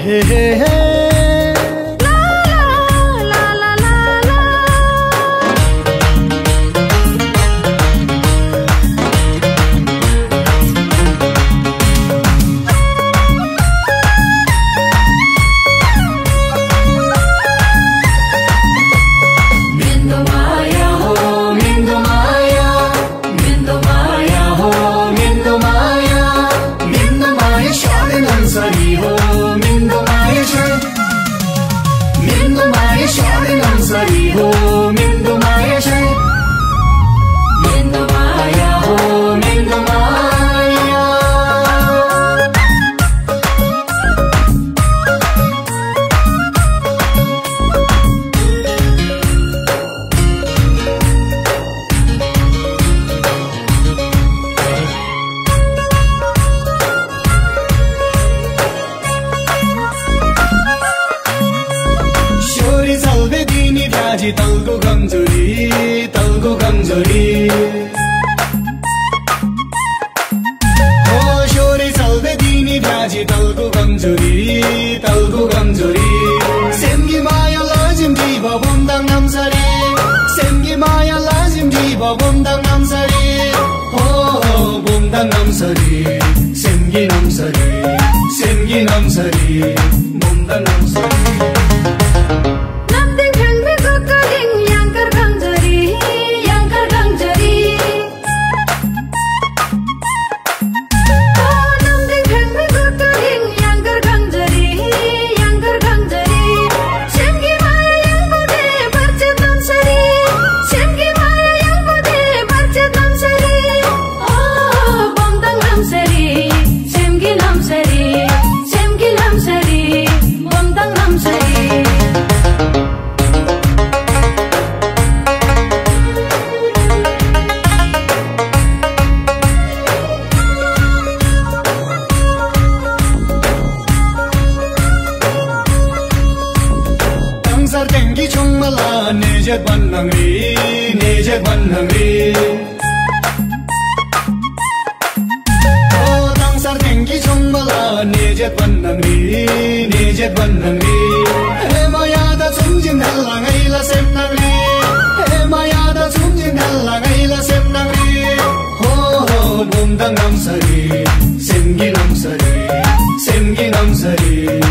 तलको कमजोरी हो शोरी चल्दै दिनी भ्याजी तलको कमजोरी सेमगी माया लाजिम दिब बोमदाङ नामसरी सेमगी माया लाजिम दिब बोमदाङ नामसरी हो बोमदाङ नामसरी सेमगी नामसरी बोमदाङ नामसरी Tengi chungmala nejet banhangri Oh tangsar tengi chungmala nejet banhangri He maya da chungjin halla ngaila semnangri He maya da chungjin halla ngaila semnangri Ho bomdang namsari semgi namsari